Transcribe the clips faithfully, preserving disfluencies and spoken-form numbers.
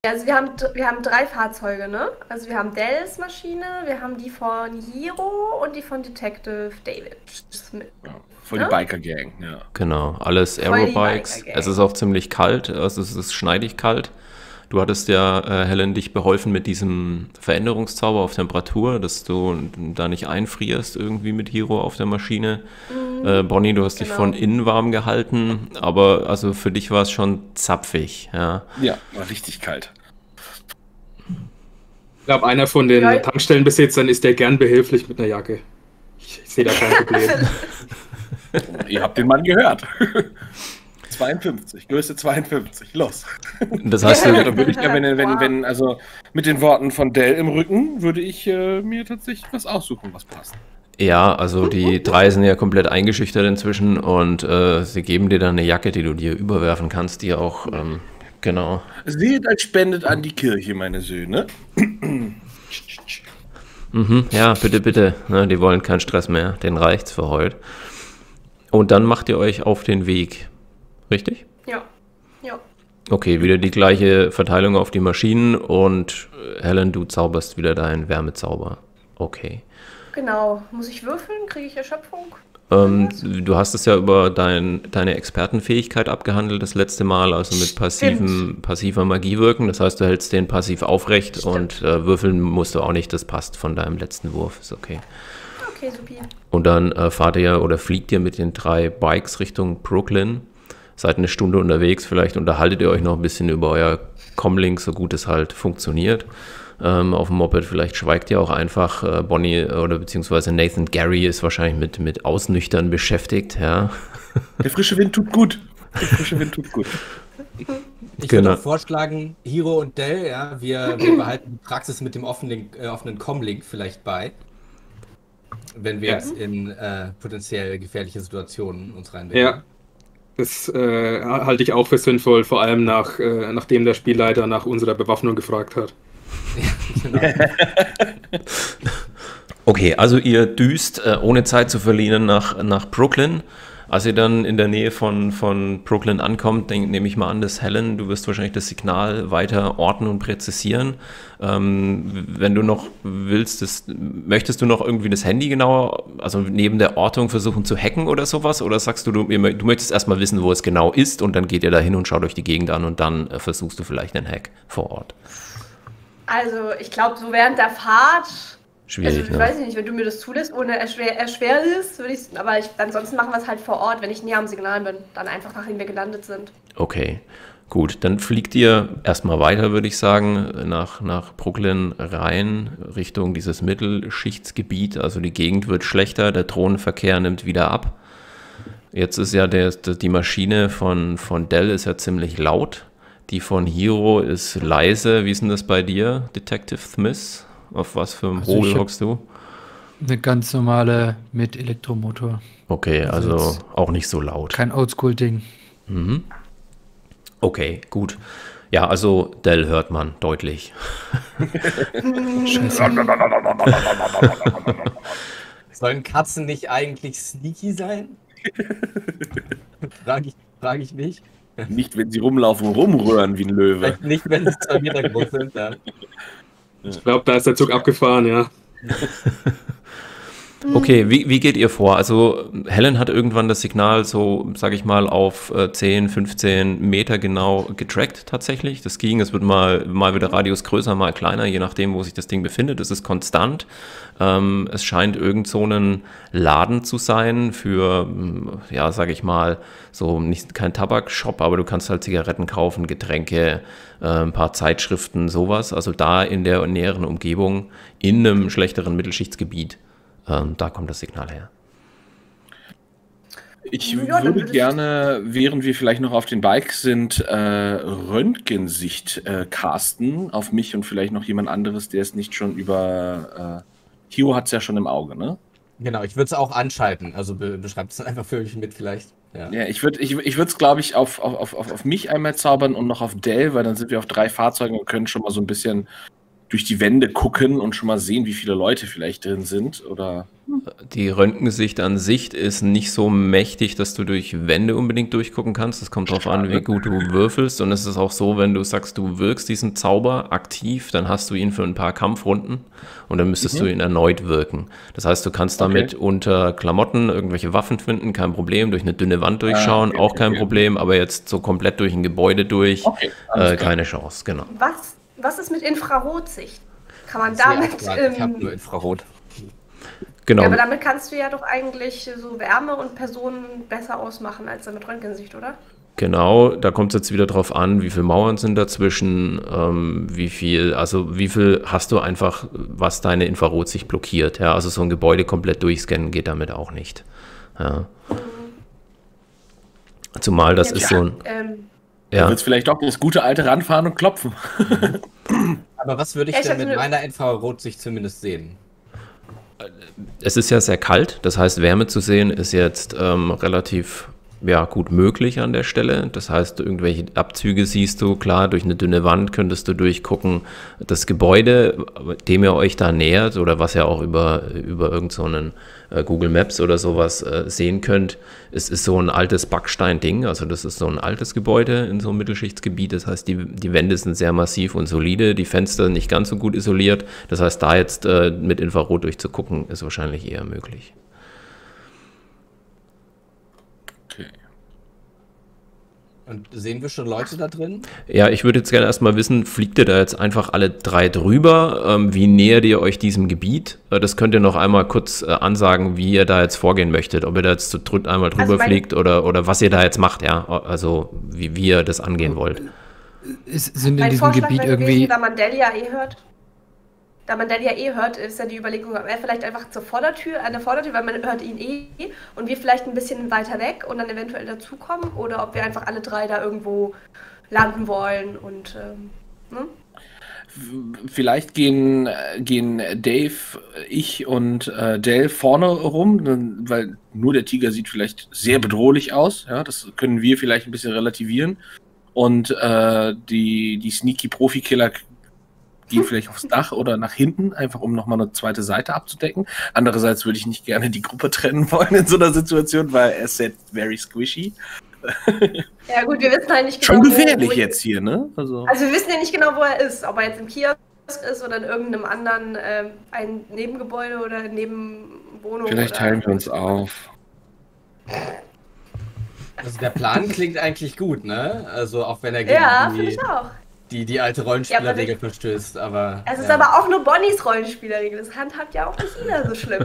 Also wir haben, wir haben drei Fahrzeuge, ne? Also wir haben Dells Maschine, wir haben die von Hiro und die von Detective David Smith. Ja, voll die Ne? Biker-Gang, ja. Genau, alles Voll die Aerobikes. Biker-Gang. Es ist auch ziemlich kalt, also es ist schneidig kalt. Du hattest ja, äh, Helen, dich beholfen mit diesem Veränderungszauber auf Temperatur, dass du da nicht einfrierst irgendwie mit Hiro auf der Maschine. Äh, Bonnie, du hast dich Genau. von innen warm gehalten, aber also für dich war es schon zapfig, ja. Ja, war richtig kalt. Ich glaube, einer von den Ja. Tankstellenbesitzern ist ja gern behilflich mit einer Jacke. Ich, ich sehe da kein Problem. Ihr habt den Mann gehört. zweiundfünfzig, Größe zweiundfünfzig, los. Das heißt, Ja, du, da würde ich ja, wenn, wenn, Wow. wenn, also mit den Worten von Dell im Rücken, würde ich äh, mir tatsächlich was aussuchen, was passt. ja, also die drei sind ja komplett eingeschüchtert inzwischen und äh, sie geben dir dann eine Jacke, die du dir überwerfen kannst, die auch, ähm, genau. Seht als spendet an die Kirche, meine Söhne. Mhm, ja, bitte, bitte. Ne, die wollen keinen Stress mehr. Denen reicht's für heute. Und dann macht ihr euch auf den Weg. Richtig? Ja. Ja. Okay, wieder die gleiche Verteilung auf die Maschinen und äh, Helen, du zauberst wieder deinen Wärmezauber. Okay. Genau. Muss ich würfeln? Kriege ich Erschöpfung? Ähm, du hast es ja über dein, deine Expertenfähigkeit abgehandelt das letzte Mal, also mit passivem, passiver Magie wirken. Das heißt, du hältst den passiv aufrecht und äh, würfeln musst du auch nicht. Das passt von deinem letzten Wurf. Ist okay. Okay, supi. Und dann äh, fahrt ihr oder fliegt ihr mit den drei Bikes Richtung Brooklyn. Seid eine Stunde unterwegs, vielleicht unterhaltet ihr euch noch ein bisschen über euer Comlink, so gut es halt funktioniert. Ähm, auf dem Moped, vielleicht schweigt ihr auch einfach. Äh, Bonnie oder beziehungsweise Nathan Gary ist wahrscheinlich mit, mit Ausnüchtern beschäftigt, ja. Der frische Wind tut gut. Der frische Wind tut gut. Ich Genau. würde auch vorschlagen, Hiro und Dell, ja, wir, wir behalten die Praxis mit dem offenen, äh, offenen Comlink vielleicht bei, wenn wir Ja. jetzt in äh, potenziell gefährliche Situationen uns reinbegeben. Ja, das äh, halte ich auch für sinnvoll, vor allem nach, äh, nachdem der Spielleiter nach unserer Bewaffnung gefragt hat. Genau. Okay, also ihr düst, äh, ohne Zeit zu verlieren, nach, nach Brooklyn. Als ihr dann in der Nähe von, von Brooklyn ankommt, denk, nehme ich mal an, dass Helen, du wirst wahrscheinlich das Signal weiter orten und präzisieren. Ähm, wenn du noch willst, das, möchtest du noch irgendwie das Handy genauer, also neben der Ortung versuchen zu hacken oder sowas? Oder sagst du, du, ihr, du möchtest erstmal wissen, wo es genau ist und dann geht ihr da hin und schaut euch die Gegend an und dann äh, versuchst du vielleicht einen Hack vor Ort? Also, ich glaube, so während der Fahrt. Schwierig, Also, ich ne? weiß nicht, wenn du mir das zulässt, ohne erschwer, Erschwernis, würde ich aber ich, ansonsten machen wir es halt vor Ort, wenn ich näher am Signal bin. Dann einfach, nachdem wir gelandet sind. Okay, gut. Dann fliegt ihr erstmal weiter, würde ich sagen, nach, nach Brooklyn rein, Richtung dieses Mittelschichtsgebiet. Also die Gegend wird schlechter, der Drohnenverkehr nimmt wieder ab. Jetzt ist ja der, die Maschine von, von Dell ist ja ziemlich laut. Die von Hiro ist leise. Wie ist denn das bei dir, Detective Smith? Auf was für einem Also Hobel ich hab- hockst du? Eine ganz normale mit Elektromotor. Okay, Also also jetzt- auch nicht so laut. Kein Oldschool-Ding. Mhm. Okay, gut. Ja, also Dell hört man deutlich. Scheiße. Sollen Katzen nicht eigentlich sneaky sein? Frage ich, frag ich nicht. Nicht, wenn sie rumlaufen und rumrühren wie ein Löwe. Vielleicht nicht, wenn sie zwei Meter groß sind. Ja. Ich glaube, da ist der Zug abgefahren, ja. Okay, wie, wie geht ihr vor? Also Helen hat irgendwann das Signal so, sage ich mal, auf äh, zehn, fünfzehn Meter genau getrackt tatsächlich. Das ging, es wird mal, mal wieder Radius größer, mal kleiner, je nachdem, wo sich das Ding befindet. Es ist konstant. Ähm, es scheint irgend so ein Laden zu sein für, mm, ja, sage ich mal, so nicht kein Tabakshop, aber du kannst halt Zigaretten kaufen, Getränke, äh, ein paar Zeitschriften, sowas. Also da in der näheren Umgebung, in einem schlechteren Mittelschichtsgebiet. Ähm, da kommt das Signal her. Ich Ja, dann würde würdest- gerne, während wir vielleicht noch auf den Bikes sind, äh, Röntgensicht äh, casten auf mich und vielleicht noch jemand anderes, der es nicht schon über... Äh, Hiro hat es ja schon im Auge, ne? Genau, ich würde es auch anschalten. Also be beschreibt es einfach für mich mit vielleicht. Ja. Ja, ich würde ich, ich es, glaube ich, auf, auf, auf, auf mich einmal zaubern und noch auf Dell, weil dann sind wir auf drei Fahrzeugen und können schon mal so ein bisschen durch die Wände gucken und schon mal sehen, wie viele Leute vielleicht drin sind? Oder? Die Röntgensicht an sich ist nicht so mächtig, dass du durch Wände unbedingt durchgucken kannst. Das kommt darauf an, wie gut du würfelst. Und es ist auch so, wenn du sagst, du wirkst diesen Zauber aktiv, dann hast du ihn für ein paar Kampfrunden und dann müsstest mhm. du ihn erneut wirken. Das heißt, du kannst damit okay. unter Klamotten irgendwelche Waffen finden, kein Problem. Durch eine dünne Wand durchschauen, ah, okay, auch kein okay. Problem. Aber jetzt so komplett durch ein Gebäude durch, okay, äh, keine Chance, genau. Was, was ist mit Infrarotsicht? Kann man damit... Ähm, ich habe nur Infrarot. Genau. Ja, aber damit kannst du ja doch eigentlich so Wärme und Personen besser ausmachen als mit Röntgensicht, oder? Genau, da kommt es jetzt wieder drauf an, wie viele Mauern sind dazwischen, ähm, wie viel, also wie viel hast du einfach, was deine Infrarotsicht blockiert. Ja, also so ein Gebäude komplett durchscannen geht damit auch nicht. Ja. Mhm. Zumal das ja, ist so ein... Ähm, ja. Da wird es vielleicht auch das gute alte ranfahren und klopfen. Aber was würde ich, ich denn mit meiner Infrarotsicht zumindest sehen? Es ist ja sehr kalt, das heißt, Wärme zu sehen ist jetzt ähm, relativ ja, gut möglich an der Stelle. Das heißt, irgendwelche Abzüge siehst du, klar, durch eine dünne Wand könntest du durchgucken. Das Gebäude, dem ihr euch da nähert oder was ihr auch über, über irgend so einen äh, Google Maps oder sowas äh, sehen könnt, es ist so ein altes Backstein-Ding. Also das ist so ein altes Gebäude in so einem Mittelschichtsgebiet. Das heißt, die, die Wände sind sehr massiv und solide, die Fenster nicht ganz so gut isoliert. Das heißt, da jetzt äh, mit Infrarot durchzugucken, ist wahrscheinlich eher möglich. Und sehen wir schon Leute da drin? Ja, ich würde jetzt gerne erstmal wissen, fliegt ihr da jetzt einfach alle drei drüber? Ähm, wie nähert ihr euch diesem Gebiet? Äh, das könnt ihr noch einmal kurz äh, ansagen, wie ihr da jetzt vorgehen möchtet. Ob ihr da jetzt zu dritt einmal drüber also fliegt oder, oder was ihr da jetzt macht, ja. Also wie, wie ihr das angehen wollt. Ist, sind in diesem Gebiet irgendwie... Da man Delia eh hört. Da man Delia eh hört, ist ja die Überlegung, ob er vielleicht einfach zur Vordertür, an der Vordertür, weil man hört ihn eh und wir vielleicht ein bisschen weiter weg und dann eventuell dazukommen oder ob wir einfach alle drei da irgendwo landen wollen und ähm, ne? Vielleicht gehen, gehen Dave, ich und äh, Del vorne rum, weil nur der Tiger sieht vielleicht sehr bedrohlich aus. Ja, das können wir vielleicht ein bisschen relativieren. Und äh, die, die Sneaky Profi-Killer gehen vielleicht aufs Dach oder nach hinten, einfach um nochmal eine zweite Seite abzudecken. Andererseits würde ich nicht gerne die Gruppe trennen wollen in so einer Situation, weil er ist very squishy. Ja gut, wir wissen halt nicht genau, schon gefährlich wo, wo jetzt hier, ne? Also. also wir wissen ja nicht genau, wo er ist. Ob er jetzt im Kiosk ist oder in irgendeinem anderen äh, ein Nebengebäude oder Nebenwohnung. Vielleicht oder teilen wir uns auf. Also der Plan klingt eigentlich gut, ne? Also auch wenn er gegen ja, die, ich auch. Die, die alte Rollenspielerregel ja, verstößt, aber... Es ist ja. aber auch nur Bonnies Rollenspielerregel. Das handhabt ja auch nicht Ina so schlimm.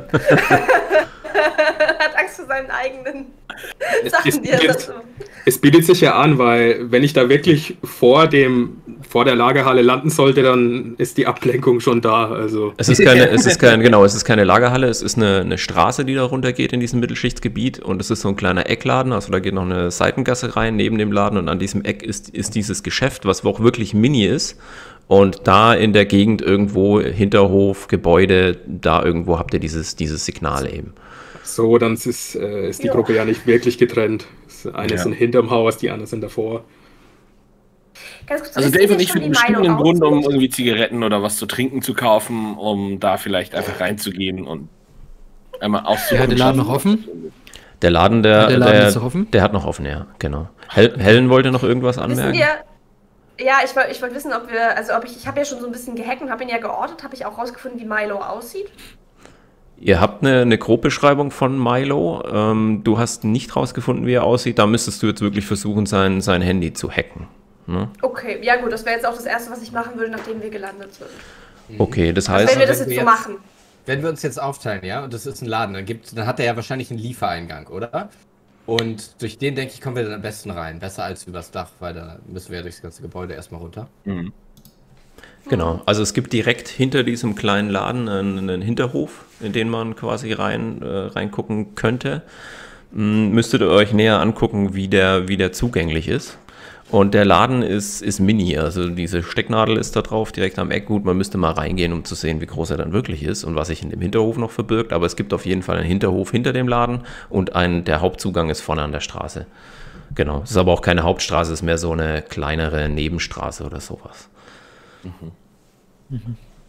Hat Angst vor seinen eigenen es, Sachen, es, die er es, es bietet sich ja an, weil wenn ich da wirklich vor dem vor der Lagerhalle landen sollte, dann ist die Ablenkung schon da. Also. Es ist keine, es ist kein, genau, es ist keine Lagerhalle, es ist eine, eine Straße, die da runtergeht in diesem Mittelschichtsgebiet und es ist so ein kleiner Eckladen, also da geht noch eine Seitengasse rein neben dem Laden und an diesem Eck ist, ist dieses Geschäft, was auch wirklich mini ist. Und da in der Gegend irgendwo, Hinterhof, Gebäude, da irgendwo habt ihr dieses, dieses Signal eben. So, dann ist, äh, ist die jo. Gruppe ja nicht wirklich getrennt. Eine ja. sind hinterm Haus, die anderen sind davor. Kurz, also Dave und ich finden bestimmt einen Grund, um irgendwie Zigaretten oder was zu trinken zu kaufen, um da vielleicht einfach reinzugehen und einmal auszuprobieren. Ja, der Laden noch offen? Der Laden, der, der, Laden der, ist noch offen? der hat noch offen, ja, genau. Hel Helen wollte noch irgendwas anmerken? Wissen wir, ja, ich wollte ich wollt wissen, ob wir, also ob ich, ich habe ja schon so ein bisschen gehackt und habe ihn ja geortet, habe ich auch rausgefunden, wie Milo aussieht. Ihr habt eine, eine Grobbeschreibung von Milo. Ähm, du hast nicht rausgefunden, wie er aussieht. Da müsstest du jetzt wirklich versuchen, sein, sein Handy zu hacken. Ne? Okay, ja gut, das wäre jetzt auch das Erste, was ich machen würde, nachdem wir gelandet sind. Okay, das heißt... Also wenn wir das jetzt, jetzt so machen. Wenn wir uns jetzt aufteilen, ja, und das ist ein Laden, dann, gibt, dann hat er ja wahrscheinlich einen Liefereingang, oder? Und durch den, denke ich, kommen wir dann am besten rein. Besser als übers Dach, weil da müssen wir ja durchs ganze Gebäude erstmal runter. Mhm. Genau, also es gibt direkt hinter diesem kleinen Laden einen, einen Hinterhof, in den man quasi rein, äh, reingucken könnte. M- müsstet ihr euch näher angucken, wie der, wie der zugänglich ist. Und der Laden ist, ist mini, also diese Stecknadel ist da drauf, direkt am Eck. Gut, man müsste mal reingehen, um zu sehen, wie groß er dann wirklich ist und was sich in dem Hinterhof noch verbirgt. Aber es gibt auf jeden Fall einen Hinterhof hinter dem Laden und ein, der Hauptzugang ist vorne an der Straße. Genau, es ist aber auch keine Hauptstraße, es ist mehr so eine kleinere Nebenstraße oder sowas. Mhm. Mhm.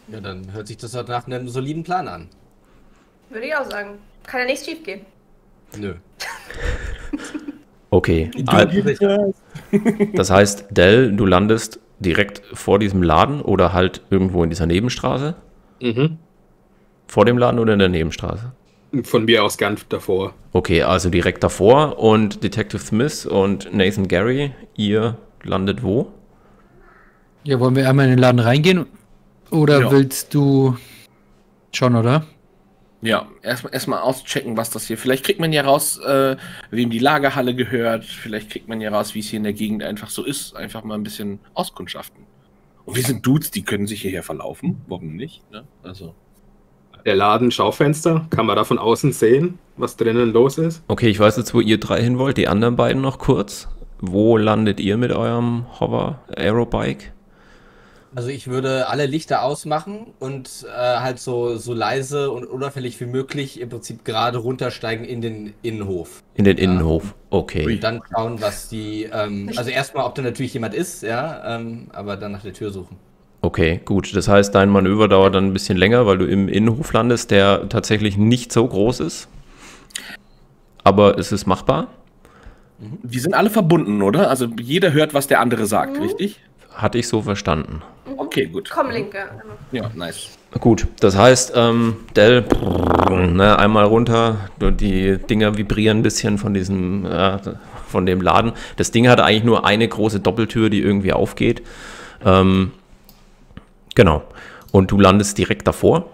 Ja, dann hört sich das doch nach einem soliden Plan an. Würde ich auch sagen. Kann ja nichts schief gehen. Nö. Okay. Das heißt, Del, du landest direkt vor diesem Laden oder halt irgendwo in dieser Nebenstraße? Mhm. Vor dem Laden oder in der Nebenstraße? Von mir aus ganz davor. Okay, also direkt davor und Detective Smith und Nathan Gary, ihr landet wo? Ja, wollen wir einmal in den Laden reingehen? Oder Ja. willst du schon, oder? Ja, erstmal erstmal auschecken, was das hier. Vielleicht kriegt man ja raus, äh, wem die Lagerhalle gehört. Vielleicht kriegt man ja raus, wie es hier in der Gegend einfach so ist. Einfach mal ein bisschen auskundschaften. Und wir sind Dudes, die können sich hierher verlaufen. Warum nicht? Ne? Also. Der Laden, Schaufenster, kann man da von außen sehen, was drinnen los ist? Okay, ich weiß jetzt, wo ihr drei hin wollt. Die anderen beiden noch kurz. Wo landet ihr mit eurem Hover Aerobike? Also ich würde alle Lichter ausmachen und äh, halt so, so leise und unauffällig wie möglich im Prinzip gerade runtersteigen in den Innenhof. In den Innenhof. Okay. Und dann schauen, was die, ähm, also erstmal, ob da natürlich jemand ist, ja, ähm, aber dann nach der Tür suchen. Okay, gut. Das heißt, dein Manöver dauert dann ein bisschen länger, weil du im Innenhof landest, der tatsächlich nicht so groß ist. Aber es ist machbar. Wir sind alle verbunden, oder? Also jeder hört, was der andere sagt, Mhm. richtig? Hatte ich so verstanden. Okay, gut. Komm, Linke. Ja, nice. Gut, das heißt, ähm, Del, ne, einmal runter, die Dinger vibrieren ein bisschen von diesem, äh, von dem Laden. Das Ding hat eigentlich nur eine große Doppeltür, die irgendwie aufgeht. Ähm, genau. Und du landest direkt davor.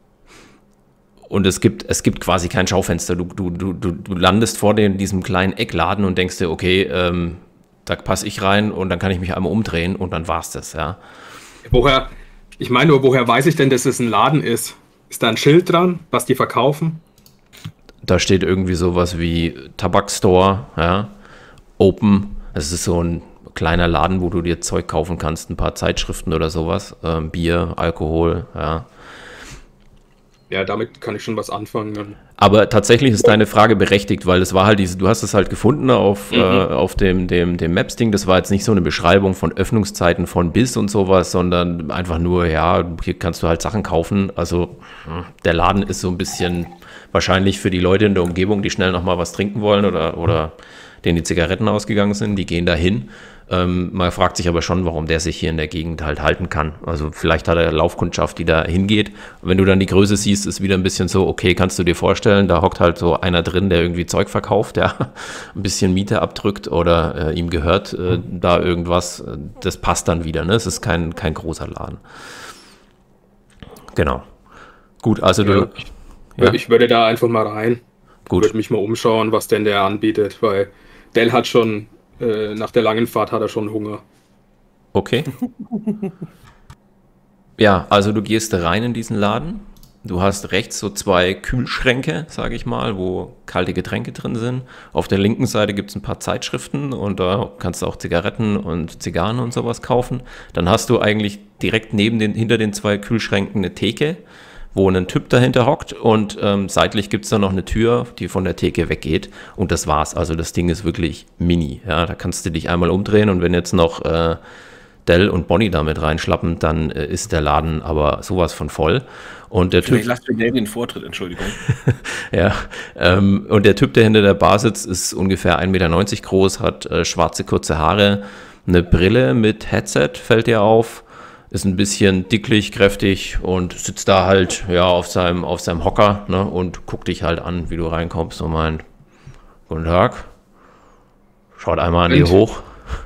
Und es gibt, es gibt quasi kein Schaufenster. Du, du, du, du landest vor dem, diesem kleinen Eckladen und denkst dir, okay, ähm, da passe ich rein und dann kann ich mich einmal umdrehen und dann war's das, ja. Woher, ich meine nur, woher weiß ich denn, dass es ein Laden ist? Ist da ein Schild dran, was die verkaufen? Da steht irgendwie sowas wie Tabakstore, ja, Open. Das ist so ein kleiner Laden, wo du dir Zeug kaufen kannst, ein paar Zeitschriften oder sowas, ähm, Bier, Alkohol, ja. Ja, damit kann ich schon was anfangen. Dann. Aber tatsächlich ist deine Frage berechtigt, weil es war halt diese, du hast es halt gefunden auf, Mhm. äh, auf dem, dem, dem Maps-Ding. Das war jetzt nicht so eine Beschreibung von Öffnungszeiten von bis und sowas, sondern einfach nur, ja, hier kannst du halt Sachen kaufen. Also der Laden ist so ein bisschen wahrscheinlich für die Leute in der Umgebung, die schnell nochmal was trinken wollen oder, oder denen die Zigaretten ausgegangen sind, die gehen da hin. Ähm, man fragt sich aber schon, warum der sich hier in der Gegend halt halten kann. Also vielleicht hat er Laufkundschaft, die da hingeht. Wenn du dann die Größe siehst, ist wieder ein bisschen so, okay, kannst du dir vorstellen, da hockt halt so einer drin, der irgendwie Zeug verkauft, der ein bisschen Miete abdrückt oder äh, ihm gehört äh, da irgendwas. Das passt dann wieder, ne? Es ist kein, kein großer Laden. Genau. Gut, also Ja, du... ich, Ja. ich würde da einfach mal rein. Gut. Würde mich mal umschauen, was denn der anbietet, weil Del hat schon, äh, nach der langen Fahrt hat er schon Hunger. Okay. Ja, also du gehst rein in diesen Laden. Du hast rechts so zwei Kühlschränke, sage ich mal, wo kalte Getränke drin sind. Auf der linken Seite gibt es ein paar Zeitschriften und da kannst du auch Zigaretten und Zigarren und sowas kaufen. Dann hast du eigentlich direkt neben den, hinter den zwei Kühlschränken eine Theke, wo ein Typ dahinter hockt und ähm, seitlich gibt es dann noch eine Tür, die von der Theke weggeht und das war's. Also das Ding ist wirklich mini. Ja, da kannst du dich einmal umdrehen und wenn jetzt noch äh, Del und Bonnie damit reinschlappen, dann äh, ist der Laden aber sowas von voll. Und der Vielleicht Typ, lasst mir Del den Vortritt, Entschuldigung. ja, ähm, und der Typ, der hinter der Bar sitzt, ist ungefähr ein Meter neunzig groß, hat äh, schwarze kurze Haare, eine Brille mit Headset, fällt dir auf. Ist ein bisschen dicklich, kräftig und sitzt da halt ja auf seinem, auf seinem Hocker, ne, und guckt dich halt an, wie du reinkommst und meint, guten Tag. Schaut einmal an dir Und? hoch.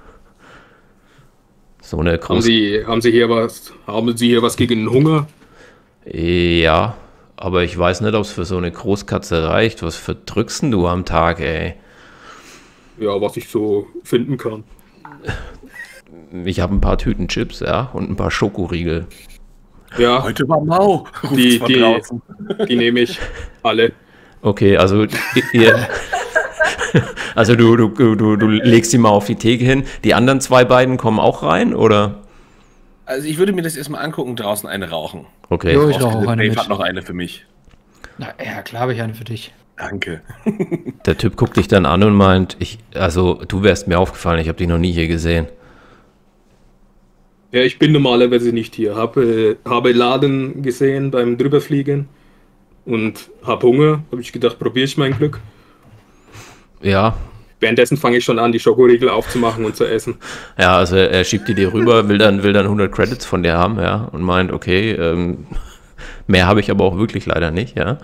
So eine Haben große. Sie, haben Sie hier was, haben Sie hier was gegen den Hunger? Ja, aber ich weiß nicht, ob es für so eine Großkatze reicht. Was verdrückst denn du am Tag, ey? Ja, was ich so finden kann. Ich habe ein paar Tüten Chips, ja, und ein paar Schokoriegel. Ja, Heute war Mau. ruft's die, von die, draußen. die nehme ich alle. Okay, also ihr, also du, du, du, du legst die mal auf die Theke hin. Die anderen zwei beiden kommen auch rein, oder? Also ich würde mir das erstmal angucken, draußen eine rauchen. Okay. Jo, ich rauche auch Ausgerechnet eine Dave mit. hat noch eine für mich. Na ja, klar habe ich eine für dich. Danke. Der Typ guckt dich dann an und meint, ich, also du wärst mir aufgefallen, ich habe dich noch nie hier gesehen. Ja, ich bin normalerweise nicht hier. Habe, habe Laden gesehen beim Drüberfliegen und habe Hunger. Habe ich gedacht, probiere ich mein Glück. Ja. Währenddessen fange ich schon an, die Schokoriegel aufzumachen und zu essen. Ja, also er schiebt die dir rüber, will dann, will dann hundert Credits von dir haben, ja, und meint, okay, ähm, mehr habe ich aber auch wirklich leider nicht, ja.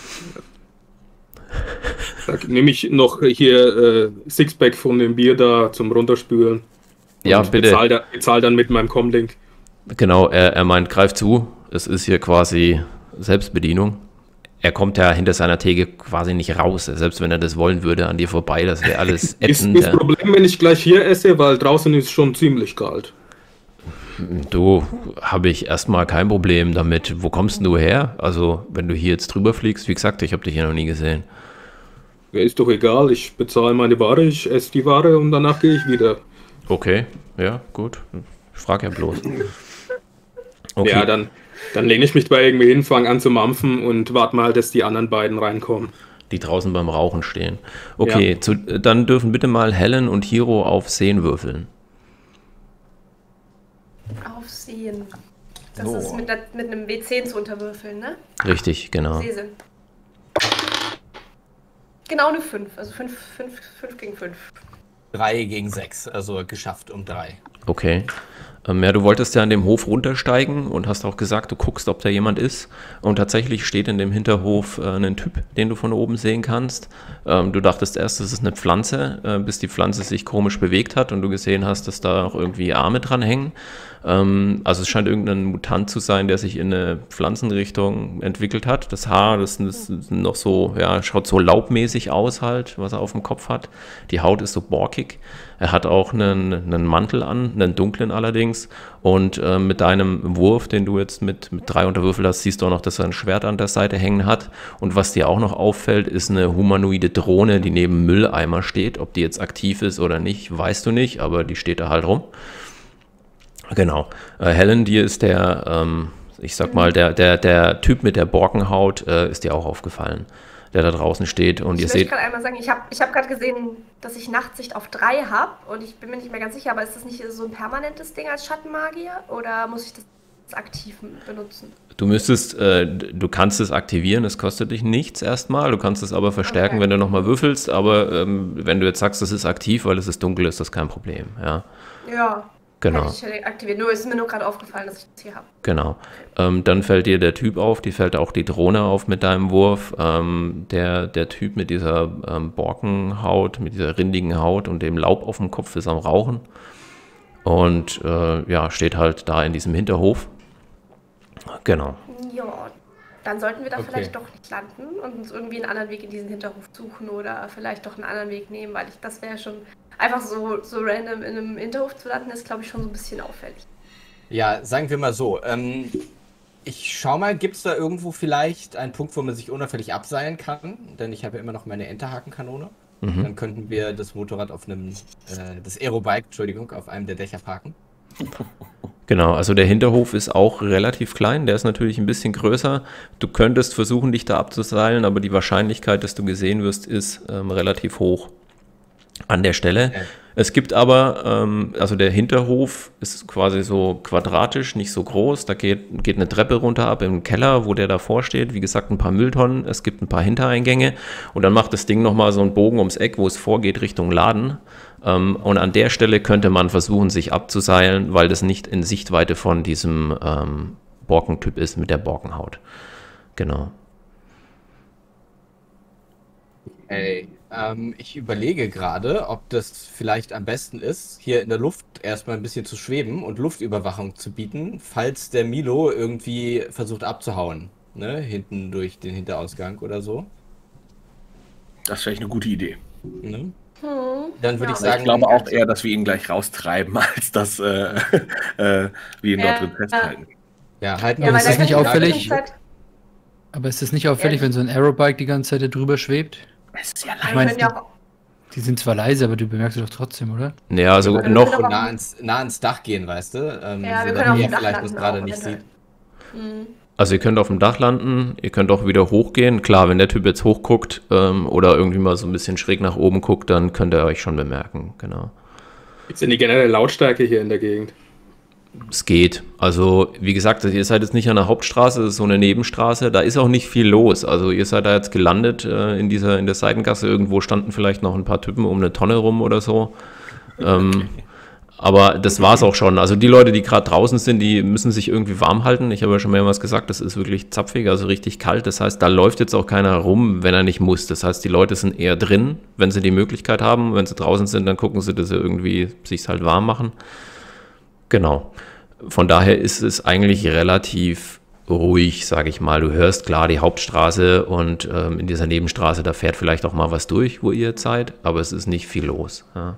Da nehme ich noch hier äh, Sixpack von dem Bier da zum Runterspülen. Ja, und bitte. Bezahl, da, bezahl dann mit meinem Comlink. Genau, er, er meint, greif zu, es ist hier quasi Selbstbedienung. Er kommt ja hinter seiner Theke quasi nicht raus, selbst wenn er das wollen würde, an dir vorbei, das wäre alles ätzend. Ist das Problem, wenn ich gleich hier esse, weil draußen ist schon ziemlich kalt. Du, habe ich erstmal kein Problem damit. Wo kommst denn du her? Also, wenn du hier jetzt drüber fliegst, wie gesagt, ich habe dich hier noch nie gesehen. Ja, ist doch egal, ich bezahle meine Ware, ich esse die Ware und danach gehe ich wieder. Okay, ja, gut. Ich frage ja bloß. Okay. Ja, dann, dann lehne ich mich bei irgendwie hin, fange an zu mampfen und warte mal, dass die anderen beiden reinkommen. Die draußen beim Rauchen stehen. Okay, ja. zu, dann dürfen bitte mal Helen und Hiro auf Sehen würfeln. Aufsehen. Das Oh. ist mit, der, mit einem W zehn zu unterwürfeln, ne? Richtig, genau. Sehsinn. Genau eine fünf, also fünf gegen fünf. drei gegen sechs, also geschafft um drei. Okay. Ähm, ja, du wolltest ja an dem Hof runtersteigen und hast auch gesagt, du guckst, ob da jemand ist. Und tatsächlich steht in dem Hinterhof äh, ein Typ, den du von oben sehen kannst. Ähm, du dachtest erst, es ist eine Pflanze, äh, bis die Pflanze sich komisch bewegt hat und du gesehen hast, dass da auch irgendwie Arme dran hängen. Ähm, also es scheint irgendein Mutant zu sein, der sich in eine Pflanzenrichtung entwickelt hat. Das Haar, das ist noch so, ja, schaut so laubmäßig aus halt, was er auf dem Kopf hat. Die Haut ist so borkig. Er hat auch einen, einen Mantel an, einen dunklen allerdings. Und äh, mit deinem Wurf, den du jetzt mit, mit drei unterwürfelt hast, siehst du auch noch, dass er ein Schwert an der Seite hängen hat. Und was dir auch noch auffällt, ist eine humanoide Drohne, die neben Mülleimer steht. Ob die jetzt aktiv ist oder nicht, weißt du nicht, aber die steht da halt rum. Genau. Äh, Helen, dir ist der, ähm, ich sag mal, der, der, der Typ mit der Borkenhaut, äh, ist dir auch aufgefallen, der da draußen steht. Und ich ihr möchte seht. gerade einmal sagen, ich habe ich hab gerade gesehen, dass ich Nachtsicht auf drei habe und ich bin mir nicht mehr ganz sicher, aber ist das nicht so ein permanentes Ding als Schattenmagier oder muss ich das aktiv benutzen? Du müsstest, äh, du kannst es aktivieren, es kostet dich nichts erstmal, du kannst es aber verstärken, okay, wenn du nochmal würfelst, aber ähm, wenn du jetzt sagst, das ist aktiv, weil es ist dunkel, ist das kein Problem, ja. Ja. Genau. Hätte ich aktiviert. Nur ist mir nur gerade aufgefallen, dass ich das hier habe. Genau. Ähm, dann fällt dir der Typ auf, dir fällt auch die Drohne auf mit deinem Wurf. Ähm, der, der Typ mit dieser ähm, Borkenhaut, mit dieser rindigen Haut und dem Laub auf dem Kopf ist am Rauchen. Und äh, ja, steht halt da in diesem Hinterhof. Genau. Ja, dann sollten wir da Okay. vielleicht doch nicht landen und uns irgendwie einen anderen Weg in diesen Hinterhof suchen oder vielleicht doch einen anderen Weg nehmen, weil ich das wäre schon einfach so, so random in einem Hinterhof zu landen, ist glaube ich schon so ein bisschen auffällig. Ja, sagen wir mal so. Ähm, ich schau mal, gibt es da irgendwo vielleicht einen Punkt, wo man sich unauffällig abseilen kann? Denn ich habe ja immer noch meine Enterhakenkanone. Mhm. Dann könnten wir das Motorrad auf einem, äh, das Aerobike, Entschuldigung, auf einem der Dächer parken. Genau, also der Hinterhof ist auch relativ klein, der ist natürlich ein bisschen größer. Du könntest versuchen, dich da abzuseilen, aber die Wahrscheinlichkeit, dass du gesehen wirst, ist ähm, relativ hoch an der Stelle. Okay. Es gibt aber, ähm, also der Hinterhof ist quasi so quadratisch, nicht so groß. Da geht, geht eine Treppe runter ab im Keller, wo der davor steht. Wie gesagt, ein paar Mülltonnen, es gibt ein paar Hintereingänge und dann macht das Ding nochmal so einen Bogen ums Eck, wo es vorgeht Richtung Laden. Ähm, und an der Stelle könnte man versuchen, sich abzuseilen, weil das nicht in Sichtweite von diesem ähm, Borkentyp ist mit der Borkenhaut. Genau. Ey, ähm, ich überlege gerade, ob das vielleicht am besten ist, hier in der Luft erstmal ein bisschen zu schweben und Luftüberwachung zu bieten, falls der Milo irgendwie versucht abzuhauen, ne, hinten durch den Hinterausgang oder so. Das wäre eine gute Idee. Ne? Hm. Dann würde Ja. ich sagen, Ich glaube auch eher, dass wir ihn gleich raustreiben, als dass äh, äh, wir ihn Ja. dort drin festhalten. ja, halten Ja, wir Aber weil ist da das nicht könnte ich auffällig? die ganze Zeit- Aber ist das nicht auffällig, Ja. wenn so ein Aerobike die ganze Zeit da drüber schwebt? Es ist ja Wir Ich meine, können ja auch, die sind zwar leise, aber du bemerkst sie doch trotzdem, oder? Ja, also Wir können noch, aber- nah ans, nah ans Dach gehen, weißt du? Ähm, ja, wir sodass können auf er dem Dach vielleicht das landen. gerade auch nicht sieht. eventuell. Hm. also ihr könnt auf dem Dach landen, ihr könnt auch wieder hochgehen. Klar, wenn der Typ jetzt hochguckt ähm, oder irgendwie mal so ein bisschen schräg nach oben guckt, dann könnt ihr euch schon bemerken, genau. Jetzt sind die generelle Lautstärke hier in der Gegend. Es geht. Also, wie gesagt, ihr seid jetzt nicht an der Hauptstraße, das ist so eine Nebenstraße, da ist auch nicht viel los. Also, ihr seid da jetzt gelandet äh, in dieser, in der Seitengasse, irgendwo standen vielleicht noch ein paar Typen um eine Tonne rum oder so. Ähm, aber das war es auch schon. Also, die Leute, die gerade draußen sind, die müssen sich irgendwie warm halten. Ich habe ja schon mehrmals gesagt, das ist wirklich zapfig, also richtig kalt. Das heißt, da läuft jetzt auch keiner rum, wenn er nicht muss. Das heißt, die Leute sind eher drin, wenn sie die Möglichkeit haben. Wenn sie draußen sind, dann gucken sie, dass sie irgendwie sich halt warm machen. Genau. Von daher ist es eigentlich relativ ruhig, sage ich mal. Du hörst klar die Hauptstraße und ähm, in dieser Nebenstraße, da fährt vielleicht auch mal was durch, wo ihr seid, aber es ist nicht viel los. Ja.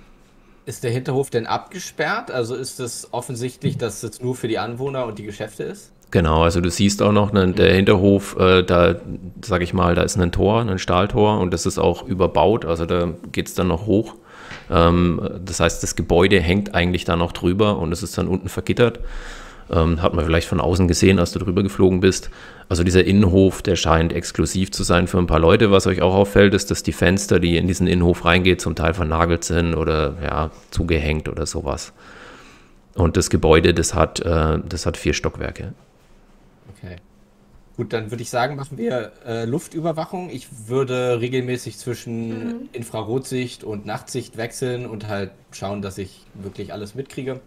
Ist der Hinterhof denn abgesperrt? Also ist es offensichtlich, dass es nur für die Anwohner und die Geschäfte ist? Genau, also du siehst auch noch, ne, der Hinterhof, äh, da sage ich mal, da ist ein Tor, ein Stahltor und das ist auch überbaut, also da geht es dann noch hoch. Ähm, das heißt, das Gebäude hängt eigentlich da noch drüber und es ist dann unten vergittert. Ähm, hat man vielleicht von außen gesehen, als du drüber geflogen bist. Also dieser Innenhof, der scheint exklusiv zu sein für ein paar Leute. Was euch auch auffällt, ist, dass die Fenster, die in diesen Innenhof reingehen, zum Teil vernagelt sind oder ja, zugehängt oder sowas. Und das Gebäude, das hat, äh, das hat vier Stockwerke. Okay. Gut, dann würde ich sagen, machen wir äh, Luftüberwachung. Ich würde regelmäßig zwischen mhm. Infrarotsicht und Nachtsicht wechseln und halt schauen, dass ich wirklich alles mitkriege.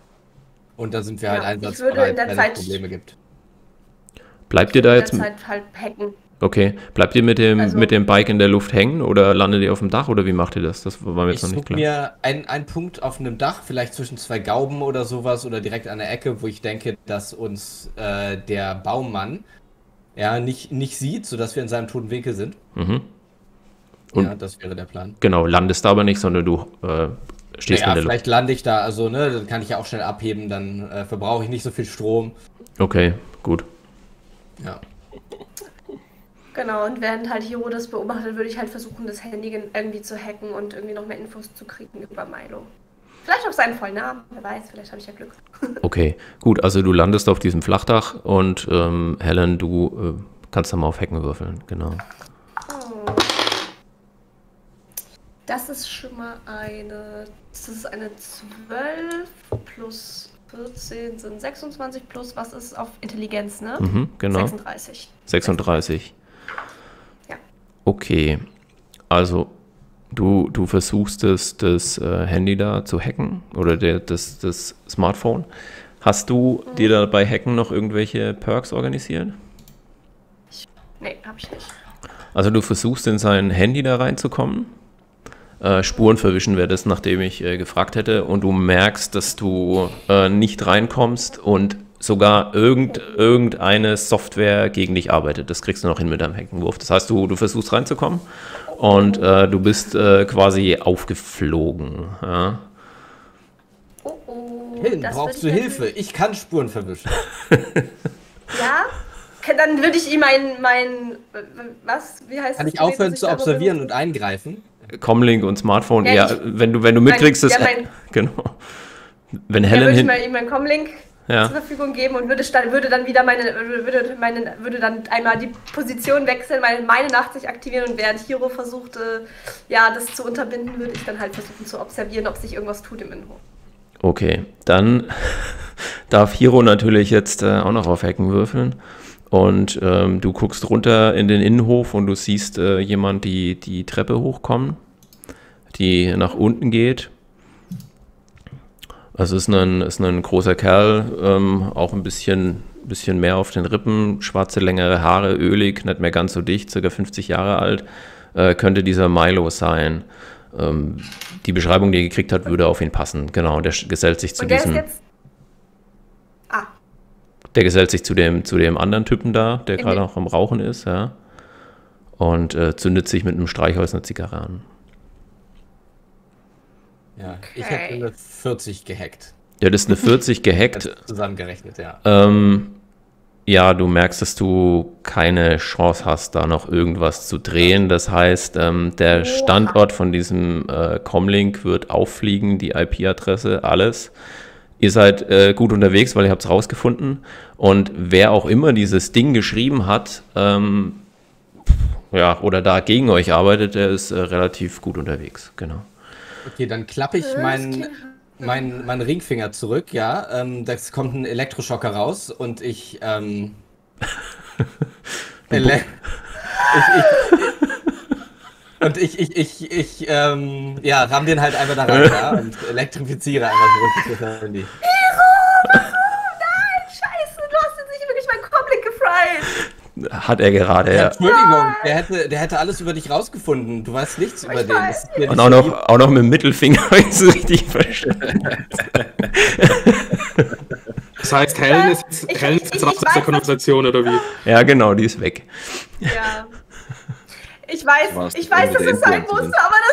Und dann sind wir ja, halt einsatzbereit, wenn es Probleme gibt. Bleibt ihr da jetzt? Halt halt hacken. Okay. Bleibt ihr mit dem, also, mit dem Bike in der Luft hängen oder landet ihr auf dem Dach oder wie macht ihr das? Das war mir jetzt noch nicht klar. Ich suche mir einen, einen Punkt auf einem Dach, vielleicht zwischen zwei Gauben oder sowas oder direkt an der Ecke, wo ich denke, dass uns äh, der Baumann ja, nicht, nicht sieht, sodass wir in seinem toten Winkel sind. Mhm. Und ja, das wäre der Plan. Genau, landest da aber nicht, sondern du äh, stehst naja, in der vielleicht Luft. Lande ich da, also ne, dann kann ich ja auch schnell abheben, dann äh, verbrauche ich nicht so viel Strom. Okay, gut. Ja. Genau, und während halt Hiro das beobachtet, würde ich halt versuchen, das Handy irgendwie zu hacken und irgendwie noch mehr Infos zu kriegen über Milo. Vielleicht auf seinen vollen Namen, wer weiß, vielleicht habe ich ja Glück. Okay, gut, also du landest auf diesem Flachdach und ähm, Helen, du äh, kannst da mal auf Hacken würfeln, genau. Oh. Das ist schon mal eine, das ist eine zwölf plus vierzehn sind sechsundzwanzig plus, was ist auf Intelligenz, ne? Mhm, genau. sechsunddreißig. sechsunddreißig. Ja. Okay, also Du, du versuchst das, das äh, Handy da zu hacken oder der, das, das Smartphone. Hast du mhm. dir da bei Hacken noch irgendwelche Perks organisiert? Nee, hab ich nicht. Also du versuchst in sein Handy da reinzukommen. Äh, Spuren verwischen wäre das, nachdem ich äh, gefragt hätte. Und du merkst, dass du äh, nicht reinkommst und sogar irgend, irgendeine Software gegen dich arbeitet. Das kriegst du noch hin mit deinem Hackenwurf. Das heißt, du, du versuchst reinzukommen. Und äh, du bist äh, quasi aufgeflogen. Ja. Oh oh. Hin, brauchst du Hilfe? Ich kann Spuren verwischen. Ja? Dann würde ich ihm mein, mein, was, wie heißt Kann das? ich aufhören zu observieren und eingreifen? Comlink und Smartphone, ja, ja, ich, wenn du, wenn du mitkriegst, mein, dass, ja, mein, genau. Wenn ja, Helen würde hin... ich ihm meinen Comlink ja. zur Verfügung geben und würde, würde dann wieder meine, würde, meine, würde dann einmal die Position wechseln, meine, meine Nachtsicht aktivieren und während Hiro versuchte, ja, das zu unterbinden, würde ich dann halt versuchen zu observieren, ob sich irgendwas tut im Innenhof. Okay, dann darf Hiro natürlich jetzt äh, auch noch auf Hacken würfeln und ähm, du guckst runter in den Innenhof und du siehst äh, jemand die, die Treppe hochkommen, die nach unten geht. Also ist ein, ist ein großer Kerl, ähm, auch ein bisschen, bisschen mehr auf den Rippen, schwarze, längere Haare, ölig, nicht mehr ganz so dicht, circa fünfzig Jahre alt, äh, könnte dieser Milo sein. Ähm, die Beschreibung, die er gekriegt hat, würde auf ihn passen. Genau, der gesellt sich zu Und der diesem... Ist jetzt... Ah. Der gesellt sich zu dem, zu dem anderen Typen da, der gerade auch am Rauchen ist, ja. Und äh, zündet sich mit einem Streichholz eine Zigarre an. Ja, okay. Ich hätte eine vierzig gehackt. Ja, das ist eine vierzig gehackt. Zusammengerechnet, ja. Ähm, ja, du merkst, dass du keine Chance hast, da noch irgendwas zu drehen. Das heißt, ähm, der Standort von diesem äh, Comlink wird auffliegen, die I P-Adresse, alles. Ihr seid äh, gut unterwegs, weil ihr habt es rausgefunden. Und wer auch immer dieses Ding geschrieben hat, ähm, ja, oder da gegen euch arbeitet, der ist äh, relativ gut unterwegs, genau. Okay, dann klappe ich meinen meinen mein Ringfinger zurück, ja. Ähm, da kommt ein Elektroschocker raus und ich, ähm, ele ich, ich, und ich, ich, ich, ich, ähm, ja, ramm den halt einfach da rein, ja, und elektrifiziere einfach zurück das Handy. Nein, scheiße, du hast jetzt nicht wirklich meinen Comlink gefried. Hat er gerade, Ja, ja. Entschuldigung, der hätte, der hätte alles über dich rausgefunden. Du weißt nichts über Ich den. weiß. Das ist dir Und nicht auch so noch, auch noch mit dem Mittelfinger, wenn ich es richtig verstanden. Das heißt, Helen ist jetzt, Ich- Helen ich- ist jetzt ich raus aus weiß, der was- Konversation, oder wie? Ja, genau, die ist weg. Ja. Ich weiß, War's ich das weiß, Ende dass der es sein Influencerin. musste, aber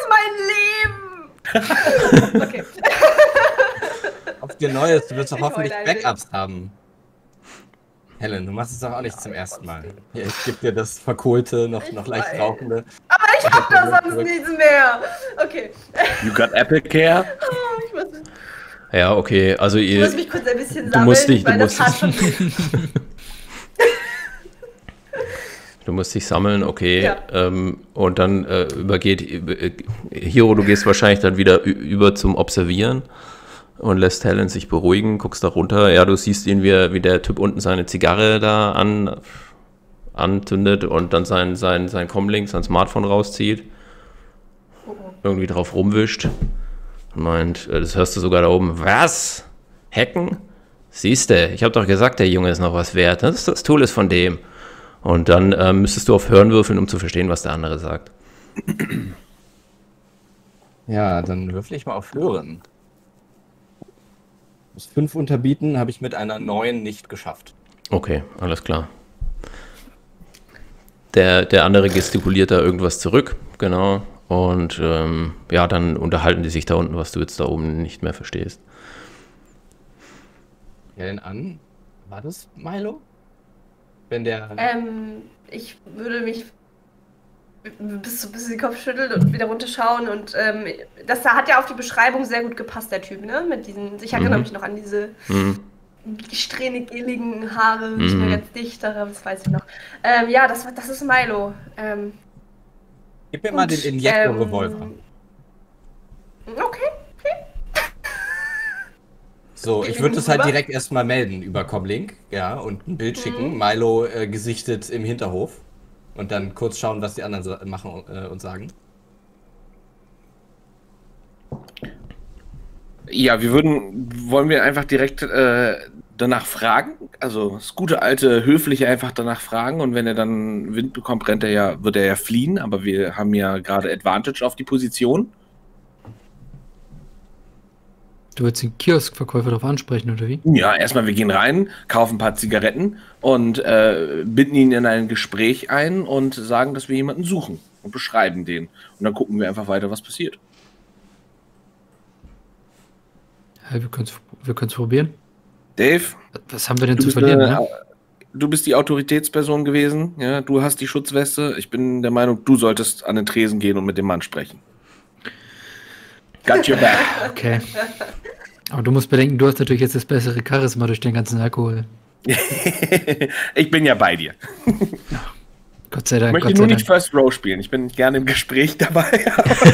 das Ding ist mein Leben. Okay. auf dir Neues. Du wirst doch Ich hoffentlich heule ein Backups haben. Helen, du machst es doch auch nicht zum ersten Mal. Hier, ich gebe dir das verkohlte, noch, Ich noch leicht weiß. rauchende. Aber ich hab da sonst nichts mehr. Okay. You got Apple Care? Oh, ich muss, Ja, okay, also ich ihr, muss mich kurz ein bisschen du sammeln, musst dich, du weil das musst, tat schon du musst dich sammeln, okay. Ja. Ähm, und dann äh, übergeht, äh, Hiro, du gehst wahrscheinlich dann wieder ü- über zum Observieren und lässt Helen sich beruhigen, guckst da runter. Ja, du siehst ihn, wie, er, wie der Typ unten seine Zigarre da an, anzündet und dann sein, sein, sein Comlink, sein Smartphone rauszieht, irgendwie drauf rumwischt und meint, äh, das hörst du sogar da oben, was? Hacken? Siehste, ich habe doch gesagt, der Junge ist noch was wert. Das, ist, das Tool ist von dem. Und dann äh, müsstest du auf Hören würfeln, um zu verstehen, was der andere sagt. Ja, dann würfel ich mal auf Hören. Das fünf unterbieten habe ich mit einer neun nicht geschafft. Okay, alles klar. Der, der andere gestikuliert da irgendwas zurück, genau. Und ähm, ja, dann unterhalten die sich da unten, was du jetzt da oben nicht mehr verstehst. Helen an. War das Milo? Wenn der. Ähm, ich würde mich bis zu bis den Kopf schütteln und wieder runterschauen und ähm, das da hat ja auf die Beschreibung sehr gut gepasst, der Typ, ne? Mit diesen, ich erinnere Mhm. mich noch an diese Hm. strähnig-geligen Haare, nicht mehr Mhm. ganz dicht, aber das weiß ich noch. Ähm, ja, das, das ist Milo. Ähm, Gib mir mal den und, Injektor-Revolver. ähm, Okay. So, Gib ich ihn würde es halt rüber. direkt erstmal melden über Comlink, ja, und ein Bild Mhm. schicken. Milo äh, gesichtet im Hinterhof. Und dann kurz schauen, was die anderen sa- machen äh, und sagen. Ja, wir würden, wollen wir einfach direkt äh, danach fragen? Also das gute alte Höfliche einfach danach fragen und wenn er dann Wind bekommt, rennt er ja, wird er ja fliehen, aber wir haben ja gerade Advantage auf die Position. Du willst den Kioskverkäufer darauf ansprechen, oder wie? Ja, erstmal, wir gehen rein, kaufen ein paar Zigaretten und äh, binden ihn in ein Gespräch ein und sagen, dass wir jemanden suchen und beschreiben den. Und dann gucken wir einfach weiter, was passiert. Ja, wir können es wir können's probieren. Dave, Was haben wir denn du zu bist, verlieren, eine, ne? du bist die Autoritätsperson gewesen. Ja, du hast die Schutzweste. Ich bin der Meinung, du solltest an den Tresen gehen und mit dem Mann sprechen. Got your back. Okay. Aber du musst bedenken, du hast natürlich jetzt das bessere Charisma durch den ganzen Alkohol. Ich bin ja bei dir. Gott sei Ich Dank, möchte Gott nur sei nicht Dank. First Row spielen. Ich bin gerne im Gespräch dabei.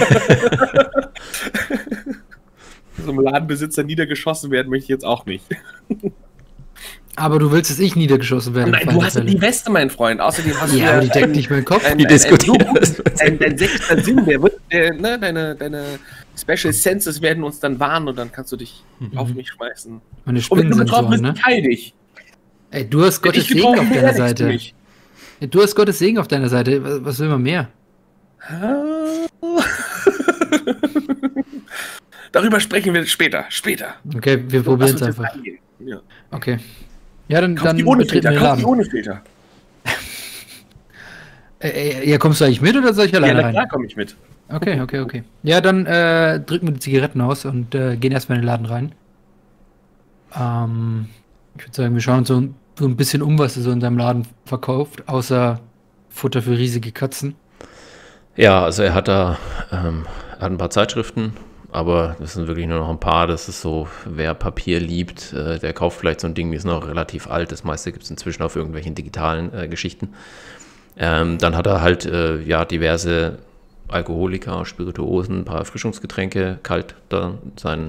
So einem Ladenbesitzer niedergeschossen werden möchte ich jetzt auch nicht. Aber du willst, dass ich niedergeschossen werde. im Nein, Fall du der hast ja Fälle. die Weste, mein Freund. Außerdem hast du Ja, aber die deckt nicht meinen Kopf. ein, Die ein, ein, so diskutieren das. gut, ein, ein sechster Sinn, der wird, der, ne, deine, deine Special Senses werden uns dann warnen und dann kannst du dich auf mich schmeißen. Meine Und wenn du betroffen Spinnensensoren, bist, ne? teil dich. Ey, du hast Wenn Gottes ich Segen getroffen auf bin, deiner ärgerst du Seite. mich. Ja, du hast Gottes Segen auf deiner Seite. Was, was will man mehr? Darüber sprechen wir später. Später. Okay, wir Lass probieren uns es jetzt einfach. angehen. Ja. Okay. Ja, dann, Kauf dann die ohne betreten Filter. wir den Kauf die Laden. ohne Filter. Äh, äh, ja, kommst du eigentlich mit oder soll ich Ja, alleine na rein? klar komme ich mit. Okay, okay, okay. Ja, dann äh, drücken wir die Zigaretten aus und äh, gehen erstmal in den Laden rein. Ähm, ich würde sagen, wir schauen uns so, so ein bisschen um, was er so in seinem Laden verkauft, außer Futter für riesige Katzen. Ja, also er hat da ähm, er hat ein paar Zeitschriften, aber das sind wirklich nur noch ein paar. Das ist so, wer Papier liebt, äh, der kauft vielleicht so ein Ding, die ist noch relativ alt. Das meiste gibt es inzwischen auf irgendwelchen digitalen äh, Geschichten. Ähm, dann hat er halt äh, ja diverse Alkoholika, Spirituosen, ein paar Erfrischungsgetränke, kalt da, sein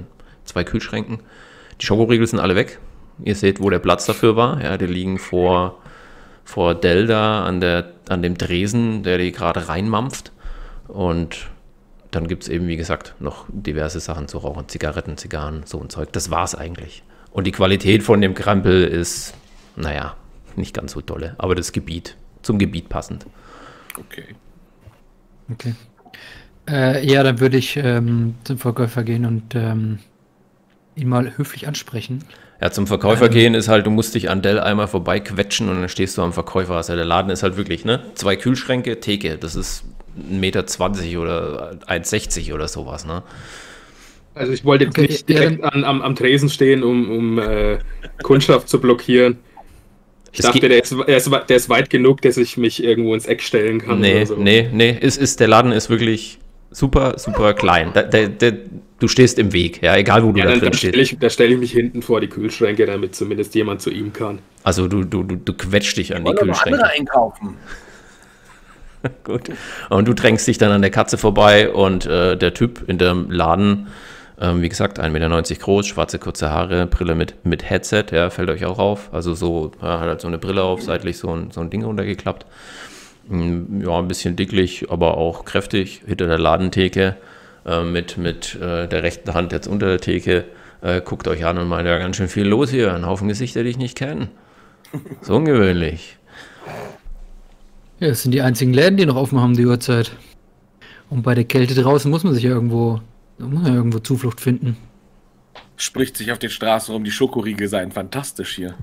zwei Kühlschränken. Die Schokoriegel sind alle weg. Ihr seht, wo der Platz dafür war. Ja, die liegen vor, vor Delta an, der, an dem Dresen, der die gerade reinmampft. Und dann gibt es eben, wie gesagt, noch diverse Sachen zu rauchen. Zigaretten, Zigarren, so ein Zeug. Das war's eigentlich. Und die Qualität von dem Krempel ist, naja, nicht ganz so dolle. Aber das Gebiet, zum Gebiet passend. Okay. Okay. Äh, ja, dann würde ich ähm, zum Verkäufer gehen und ähm, ihn mal höflich ansprechen. Ja, zum Verkäufer Ähm. gehen ist halt, du musst dich an Dell einmal vorbei quetschen und dann stehst du am Verkäufer. Also der Laden ist halt wirklich, ne? Zwei Kühlschränke, Theke, das ist ein Meter zwanzig oder eins sechzig oder sowas, ne? Also ich wollte jetzt Okay, nicht ja, direkt an, am, am Tresen stehen, um, um äh, Kundschaft zu blockieren. Ich Es dachte, geht- der ist, der, ist, der ist weit genug, dass ich mich irgendwo ins Eck stellen kann. Nee, oder so. nee, nee, ist, ist, der Laden ist wirklich super, super klein. Da, da, da, du stehst im Weg, ja, egal wo du Ja, da dann, drin dann stehst. stelle ich, da stell ich mich hinten vor die Kühlschränke, damit zumindest jemand zu ihm kann. Also du, du, du, du quetscht dich an die Wollen wir noch andere Kühlschränke. einkaufen? Gut. Und du drängst dich dann an der Katze vorbei und äh, der Typ in dem Laden, ähm, wie gesagt, ein Meter neunzig groß, schwarze kurze Haare, Brille mit, mit Headset, ja, fällt euch auch auf. Also so, ja, hat halt so eine Brille auf, seitlich so ein, so ein Ding runtergeklappt. Mm, Ja, ein bisschen dicklich, aber auch kräftig, hinter der Ladentheke, äh, mit, mit äh, der rechten Hand jetzt unter der Theke, äh, guckt euch an und meint, ja, ganz schön viel los hier, ein Haufen Gesichter, die ich nicht kenne. So ungewöhnlich. Ja, das sind die einzigen Läden, die noch offen haben, die Uhrzeit. Und bei der Kälte draußen muss man sich ja irgendwo, muss man ja irgendwo Zuflucht finden. Spricht sich auf den Straßen rum, die Schokoriegel seien fantastisch hier.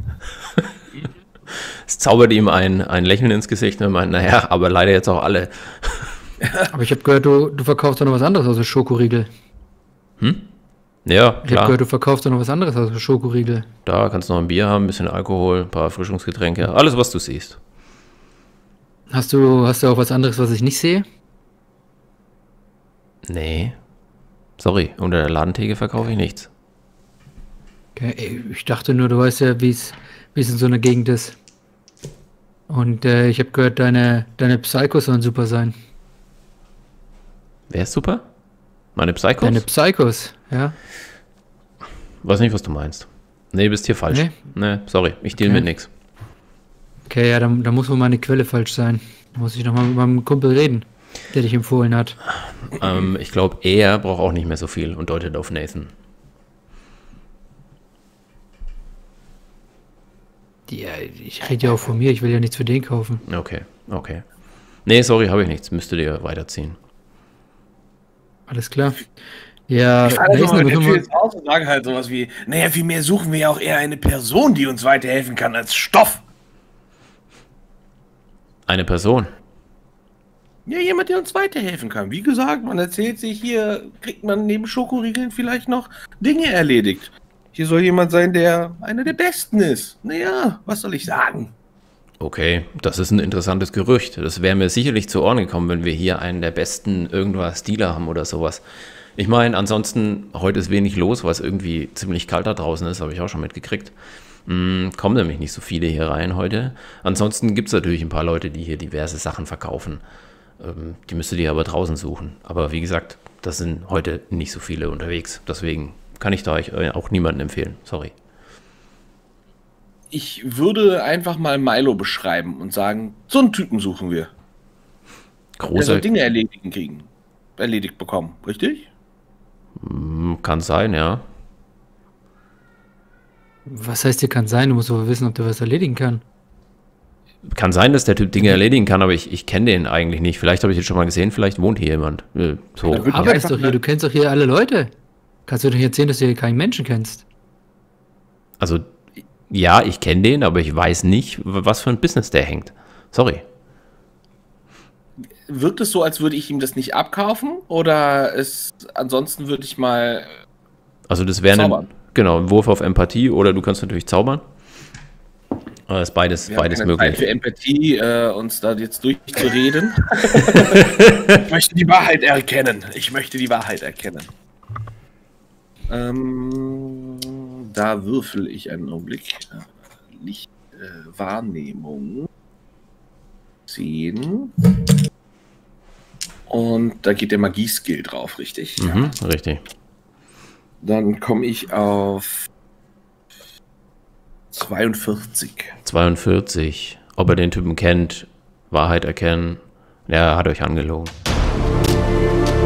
Es zaubert ihm ein, ein Lächeln ins Gesicht und meint, naja, aber leider jetzt auch alle. Aber ich habe gehört, du, du verkaufst doch noch was anderes als Schokoriegel. Ja, Ich habe klar. gehört, du verkaufst doch noch was anderes als Schokoriegel. Da kannst du noch ein Bier haben, ein bisschen Alkohol, ein paar Erfrischungsgetränke, alles, was du siehst. Hast du, hast du auch was anderes, was ich nicht sehe? Nee. Sorry, unter der Ladentheke verkaufe ich nichts. Okay, ey, ich dachte nur, du weißt ja, wie es wie es in so einer Gegend ist. Und äh, ich habe gehört, deine, deine Psychos sollen super sein. Wer ist super? Meine Psychos? Deine Psychos, ja. Weiß nicht, was du meinst. Nee, bist hier falsch. Nee? Nee, sorry, ich deal Okay. mit nix. Okay, ja, da, da muss wohl meine Quelle falsch sein. Da muss ich nochmal mit meinem Kumpel reden, der dich empfohlen hat. Ähm, ich glaube, er braucht auch nicht mehr so viel und deutet auf Nathan. Ja, ich rede ja auch von mir, ich will ja nichts für den kaufen. Okay, okay. Nee, sorry, habe ich nichts. Müsstet ihr weiterziehen. Alles klar. Ja, Ich fahre also Nathan, mal da mit der müssen Tür wir- ins Haus und sage halt sowas wie, naja, vielmehr suchen wir ja auch eher eine Person, die uns weiterhelfen kann als Stoff. Eine Person. Ja, jemand, der uns weiterhelfen kann. Wie gesagt, man erzählt sich, hier kriegt man neben Schokoriegeln vielleicht noch Dinge erledigt. Hier soll jemand sein, der einer der Besten ist. Naja, was soll ich sagen? Okay, das ist ein interessantes Gerücht. Das wäre mir sicherlich zu Ohren gekommen, wenn wir hier einen der besten irgendwas Dealer haben oder sowas. Ich meine, ansonsten, heute ist wenig los, weil es irgendwie ziemlich kalt da draußen ist, habe ich auch schon mitgekriegt. Hm, kommen nämlich nicht so viele hier rein heute. Ansonsten gibt es natürlich ein paar Leute, die hier diverse Sachen verkaufen. Ähm, die müsstet ihr aber draußen suchen. Aber wie gesagt, das sind heute nicht so viele unterwegs. Deswegen kann ich da euch auch niemanden empfehlen. Sorry. Ich würde einfach mal Milo beschreiben und sagen, so einen Typen suchen wir. Der Großer, soll Dinge erledigen kriegen. Erledigt bekommen, richtig? Hm, kann sein, ja. Was heißt hier kann sein? Du musst aber wissen, ob der was erledigen kann. Kann sein, dass der Typ Dinge erledigen kann, aber ich, ich kenne den eigentlich nicht. Vielleicht habe ich ihn schon mal gesehen, vielleicht wohnt hier jemand. Äh, So. Dann Du würde ich arbeitest einfach doch hier, mal- du kennst doch hier alle Leute. Kannst du doch nicht erzählen, dass du hier keinen Menschen kennst? Also, ja, ich kenne den, aber ich weiß nicht, was für ein Business der hängt. Sorry. Wirkt es so, als würde ich ihm das nicht abkaufen? Oder ist, ansonsten würde ich mal. Also, das wäre ein, Zaubern. genau, ein Wurf auf Empathie oder du kannst natürlich zaubern. Aber ist beides, Wir haben beides keine Zeit möglich. für Empathie, äh, uns da jetzt durchzureden. Ich möchte die Wahrheit erkennen. Ich möchte die Wahrheit erkennen. Ähm, da würfel ich einen Augenblick. Licht, äh, Wahrnehmung. zehn. Und da geht der Magie-Skill drauf, richtig? Mhm, richtig. Dann komme ich auf zweiundvierzig. zweiundvierzig. Ob er den Typen kennt, Wahrheit erkennen. Ja, er hat euch angelogen.